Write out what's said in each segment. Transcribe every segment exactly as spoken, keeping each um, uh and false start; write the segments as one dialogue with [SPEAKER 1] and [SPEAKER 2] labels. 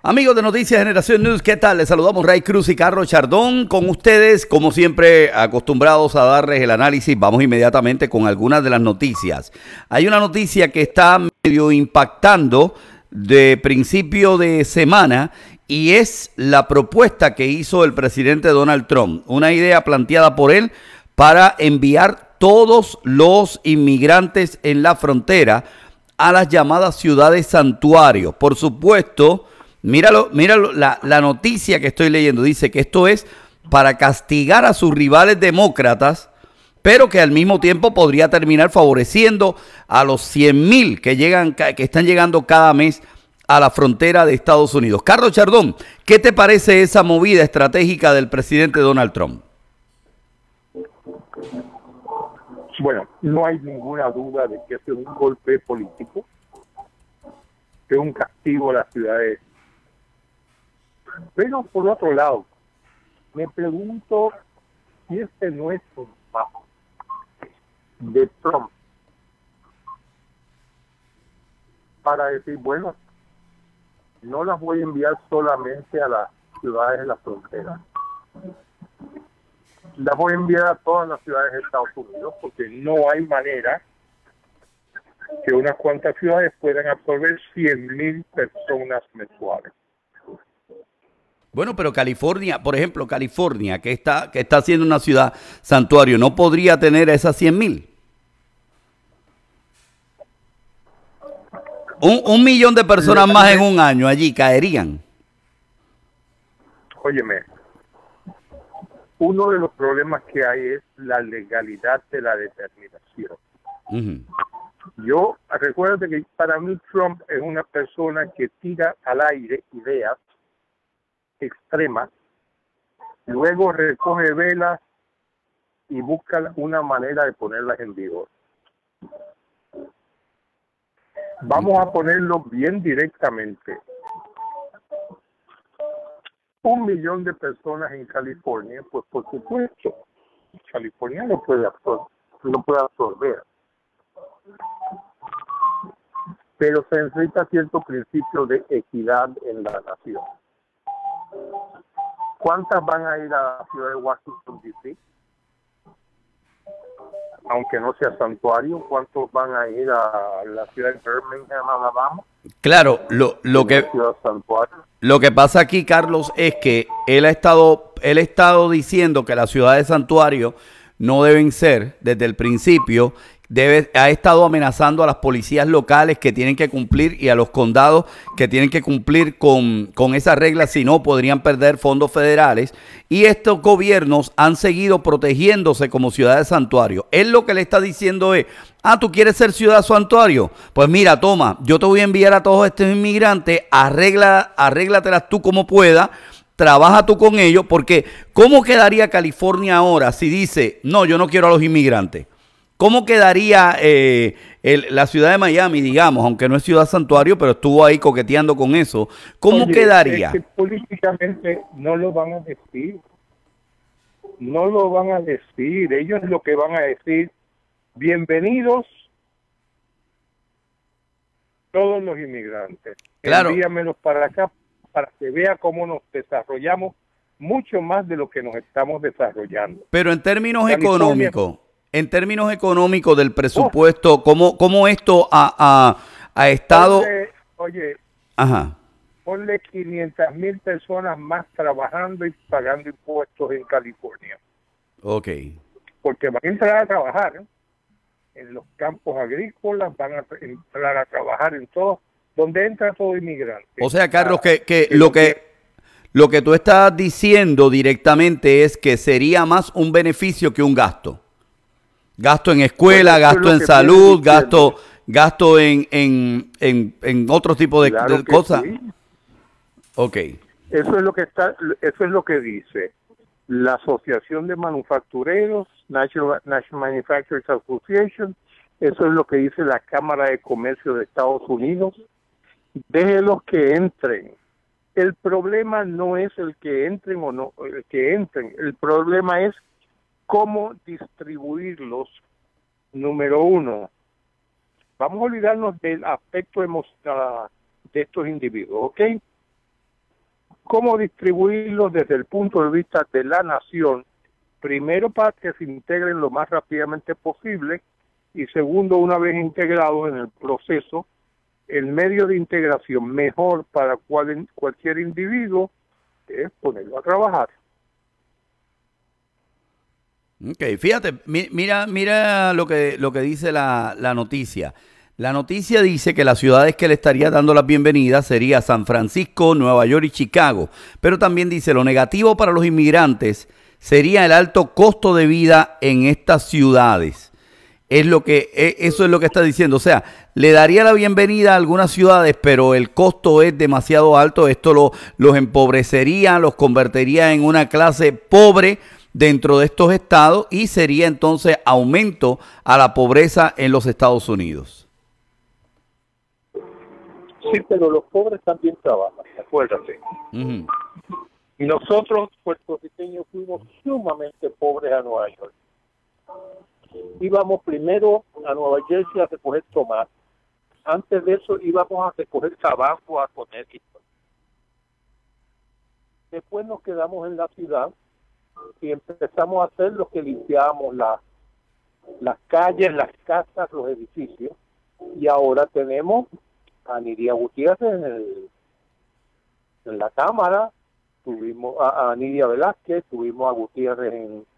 [SPEAKER 1] Amigos de Noticias Generación News, ¿qué tal? Les saludamos Ray Cruz y Carlos Chardón con ustedes, como siempre, acostumbrados a darles el análisis. Vamos inmediatamente con algunas de las noticias. Hay una noticia que está medio impactando de principio de semana y es la propuesta que hizo el presidente Donald Trump, una idea planteada por él para enviar todos los inmigrantes en la frontera a las llamadas ciudades santuarios. Por supuesto, míralo, míralo la, la noticia que estoy leyendo, dice que esto es para castigar a sus rivales demócratas, pero que al mismo tiempo podría terminar favoreciendo a los cien mil que, llegan, que están llegando cada mes a la frontera de Estados Unidos. Carlos Chardón, ¿qué te parece esa movida estratégica del presidente Donald Trump?
[SPEAKER 2] Bueno, no hay ninguna duda de que es un golpe político, que es un castigo a las ciudades. Pero por otro lado, me pregunto si este no es un paso de Trump para decir, bueno, no las voy a enviar solamente a las ciudades de la frontera, las voy a enviar a todas las ciudades de Estados Unidos, porque no hay manera que unas cuantas ciudades puedan absorber cien mil personas mensuales.
[SPEAKER 1] Bueno, pero California, por ejemplo, California, que está, que está siendo una ciudad santuario, ¿no podría tener esas cien mil? Un, un millón de personas más en un año allí caerían.
[SPEAKER 2] Óyeme, uno de los problemas que hay es la legalidad de la determinación. Uh-huh. Yo, recuerdo que para mí Trump es una persona que tira al aire ideas extremas, luego recoge velas y busca una manera de ponerlas en vigor. Vamos a ponerlo bien directamente. Un millón de personas en California, pues por supuesto, California no puede absorber, no puede absorber. Pero se necesita cierto principio de equidad en la nación. ¿Cuántas van a ir a la ciudad de Washington, D C? Aunque no sea santuario, ¿cuántos van a ir a la ciudad de Birmingham, Alabama?
[SPEAKER 1] Claro, lo, lo que lo que pasa aquí, Carlos, es que él ha estado él ha estado diciendo que las ciudades santuario no deben ser desde el principio. Debe, ha estado amenazando a las policías locales que tienen que cumplir y a los condados que tienen que cumplir con, con esas reglas, si no podrían perder fondos federales, y estos gobiernos han seguido protegiéndose como ciudades santuario. Él lo que le está diciendo es, ah, ¿tú quieres ser ciudad santuario? Pues mira, toma, yo te voy a enviar a todos estos inmigrantes, arregla, arréglatelas tú como puedas, trabaja tú con ellos, porque ¿cómo quedaría California ahora si dice, no, yo no quiero a los inmigrantes? ¿Cómo quedaría eh, el, la ciudad de Miami, digamos, aunque no es ciudad santuario, pero estuvo ahí coqueteando con eso? ¿Cómo
[SPEAKER 2] Oye,
[SPEAKER 1] quedaría?
[SPEAKER 2] Es que políticamente no lo van a decir. No lo van a decir. Ellos lo que van a decir, bienvenidos todos los inmigrantes.
[SPEAKER 1] Claro.
[SPEAKER 2] Envíamelos para acá para que vea cómo nos desarrollamos mucho más de lo que nos estamos desarrollando.
[SPEAKER 1] Pero en términos
[SPEAKER 2] California,
[SPEAKER 1] económicos... En términos económicos del presupuesto, ¿cómo, cómo esto ha, ha, ha estado?
[SPEAKER 2] Ponle, oye,
[SPEAKER 1] Ajá.
[SPEAKER 2] ponle quinientas mil personas más trabajando y pagando impuestos en California.
[SPEAKER 1] Ok.
[SPEAKER 2] Porque van a entrar a trabajar, ¿eh? En los campos agrícolas, van a entrar a trabajar en todo, donde entra todo inmigrante.
[SPEAKER 1] O sea, Carlos, que, que, que lo que... Lo que tú estás diciendo directamente es que sería más un beneficio que un gasto. Gasto en escuela, bueno, gasto en salud, gasto gasto en, en, en, en otro tipo de,
[SPEAKER 2] claro
[SPEAKER 1] de cosas.
[SPEAKER 2] Sí.
[SPEAKER 1] Ok.
[SPEAKER 2] Eso es lo que está, eso es lo que dice la Asociación de Manufactureros, National, National Manufacturers Association. Eso es lo que dice la Cámara de Comercio de Estados Unidos. Déjenlos que entren. El problema no es el que entren o no, el que entren. El problema es cómo distribuirlos. Número uno, vamos a olvidarnos del aspecto emocional de estos individuos, ¿ok? cómo distribuirlos desde el punto de vista de la nación, primero para que se integren lo más rápidamente posible y segundo, una vez integrados en el proceso, el medio de integración mejor para cual, cualquier individuo es ponerlo a trabajar.
[SPEAKER 1] Ok, fíjate, mi- mira, mira lo que, lo que dice la, la noticia. La noticia dice que las ciudades que le estaría dando las bienvenidas sería San Francisco, Nueva York y Chicago. Pero también dice lo negativo para los inmigrantes sería el alto costo de vida en estas ciudades. Es lo que, e- eso es lo que está diciendo. O sea, le daría la bienvenida a algunas ciudades, pero el costo es demasiado alto. Esto lo, los empobrecería, los convertiría en una clase pobre dentro de estos estados y sería entonces aumento a la pobreza en los Estados Unidos.
[SPEAKER 2] Sí, pero los pobres también trabajan, acuérdate.
[SPEAKER 1] Ujú.
[SPEAKER 2] Y nosotros, puertorriqueños, fuimos sumamente pobres a Nueva York. Íbamos primero a Nueva Jersey a recoger tomate. Antes de eso íbamos a recoger tabaco a Connecticut. Después nos quedamos en la ciudad y empezamos a hacer lo que limpiábamos la, las calles, las casas, los edificios. Y ahora tenemos a Nidia Gutiérrez en, el, en la Cámara, tuvimos a, a Nidia Velázquez, tuvimos a Gutiérrez en,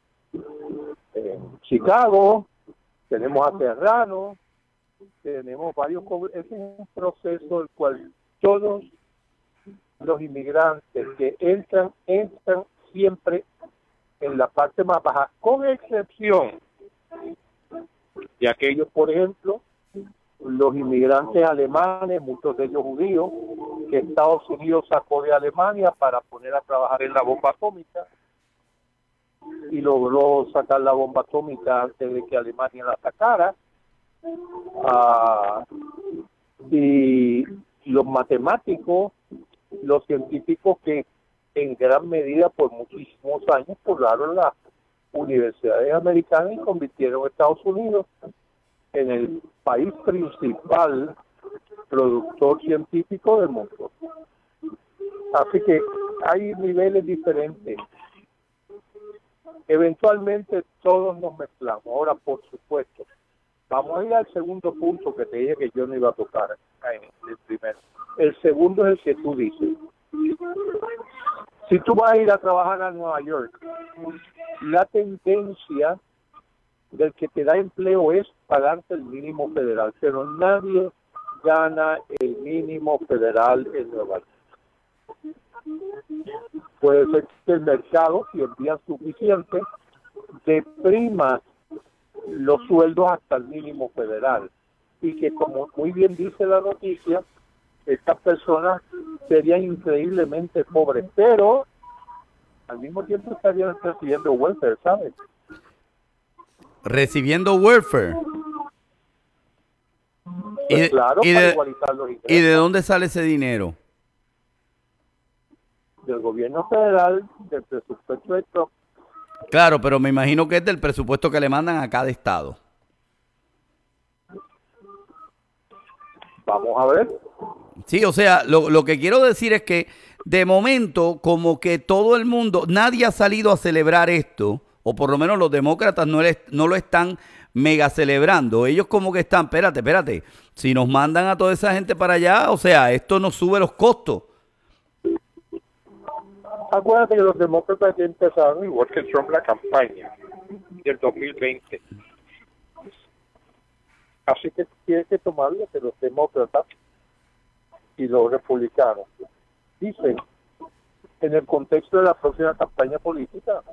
[SPEAKER 2] en Chicago, tenemos a Serrano, tenemos varios. Ese es un proceso el cual todos los inmigrantes que entran, entran siempre en la parte más baja, con excepción de aquellos, por ejemplo, los inmigrantes alemanes, muchos de ellos judíos, que Estados Unidos sacó de Alemania para poner a trabajar en la bomba atómica y logró sacar la bomba atómica antes de que Alemania la sacara. Ah, y los matemáticos, los científicos que en gran medida por muchísimos años poblaron las universidades americanas y convirtieron a Estados Unidos en el país principal productor científico del mundo. Así que hay niveles diferentes. Eventualmente todos nos mezclamos. Ahora, por supuesto, vamos a ir al segundo punto que te dije que yo no iba a tocar en el primero. El segundo es el que tú dices. Si tú vas a ir a trabajar a Nueva York, la tendencia del que te da empleo es pagarte el mínimo federal, pero nadie gana el mínimo federal en Nueva York. Puede ser que el mercado, si envía suficiente, deprima los sueldos hasta el mínimo federal y que, como muy bien dice la noticia, estas personas serían increíblemente pobres, pero al mismo tiempo estarían recibiendo welfare, ¿sabes?
[SPEAKER 1] Recibiendo welfare. ¿Y de,
[SPEAKER 2] claro,
[SPEAKER 1] y,
[SPEAKER 2] para
[SPEAKER 1] de,
[SPEAKER 2] igualizar los ingresos.
[SPEAKER 1] ¿Y de dónde sale ese dinero?
[SPEAKER 2] Del gobierno federal, del presupuesto de Trump.
[SPEAKER 1] Claro, pero me imagino que es del presupuesto que le mandan a cada estado.
[SPEAKER 2] Vamos a ver.
[SPEAKER 1] Sí, o sea, lo, lo que quiero decir es que de momento como que todo el mundo, nadie ha salido a celebrar esto, o por lo menos los demócratas no, les, no lo están mega celebrando. Ellos como que están, espérate, espérate, si nos mandan a toda esa gente para allá, o sea, esto nos sube los costos.
[SPEAKER 2] Acuérdate que los demócratas ya empezaron igual que Trump la campaña del dos mil veinte. Así que tienes que tomarlo que los demócratas y los republicanos dicen en el contexto de la próxima campaña política.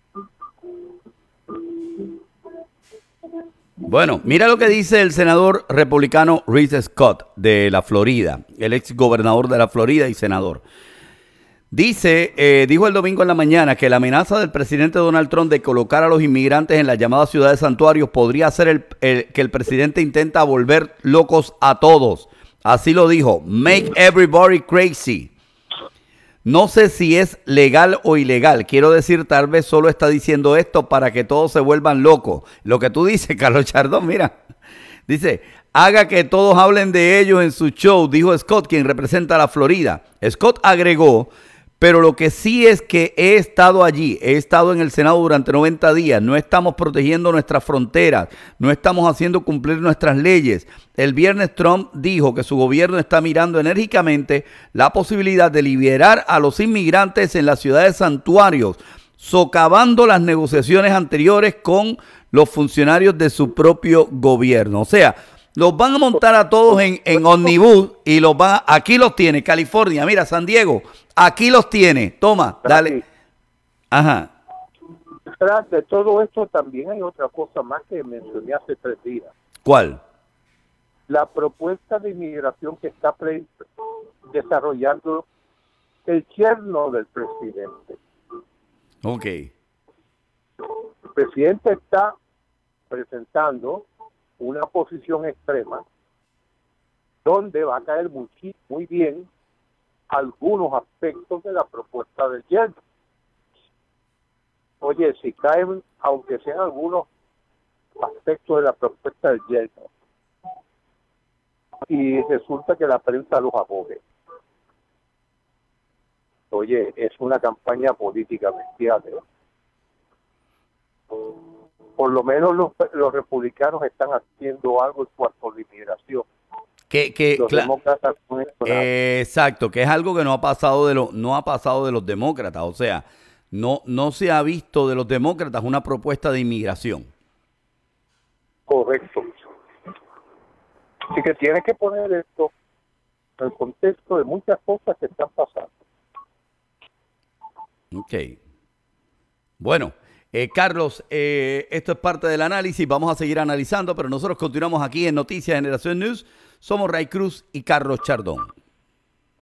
[SPEAKER 1] Bueno, mira lo que dice el senador republicano Rick Scott de la Florida, el ex gobernador de la Florida y senador. Dice, eh, dijo el domingo en la mañana que la amenaza del presidente Donald Trump de colocar a los inmigrantes en las llamadas ciudades santuarios podría hacer el, el, que el presidente intenta volver locos a todos. Así lo dijo, make everybody crazy. No sé si es legal o ilegal. Quiero decir, tal vez solo está diciendo esto para que todos se vuelvan locos. Lo que tú dices, Carlos Chardón, mira. Dice, haga que todos hablen de ellos en su show, dijo Scott, quien representa a la Florida. Scott agregó, Pero lo que sí es que he estado allí, he estado en el Senado durante noventa días, no estamos protegiendo nuestras fronteras, no estamos haciendo cumplir nuestras leyes. El viernes Trump dijo que su gobierno está mirando enérgicamente la posibilidad de liberar a los inmigrantes en las ciudades santuarios, socavando las negociaciones anteriores con los funcionarios de su propio gobierno. O sea, los van a montar a todos en, en ómnibus y los van a, aquí los tiene, California, mira, San Diego, aquí los tiene, toma, dale. Ajá.
[SPEAKER 2] Detrás de todo esto también hay otra cosa más que mencioné hace tres días.
[SPEAKER 1] ¿Cuál?
[SPEAKER 2] La propuesta de inmigración que está pre desarrollando el yerno del presidente.
[SPEAKER 1] Ok.
[SPEAKER 2] El presidente está presentando una posición extrema donde va a caer muy, muy bien algunos aspectos de la propuesta del yerno. Oye, si caen, aunque sean algunos aspectos de la propuesta del yerno, y resulta que la prensa los abogue. Oye, es una campaña política bestial, ¿eh? Por lo menos los, los republicanos están haciendo algo en cuanto a la inmigración.
[SPEAKER 1] Que, que,
[SPEAKER 2] los demócratas no
[SPEAKER 1] eh, exacto, que es algo que no ha pasado de lo, no ha pasado de los demócratas. O sea, no, no se ha visto de los demócratas una propuesta de inmigración.
[SPEAKER 2] Correcto. Así que tienes que poner esto en el contexto de muchas cosas que están pasando.
[SPEAKER 1] Ok. Bueno. Eh, Carlos, eh, esto es parte del análisis, vamos a seguir analizando, pero nosotros continuamos aquí en Noticias Generación News. Somos Ray Cruz y Carlos Chardón.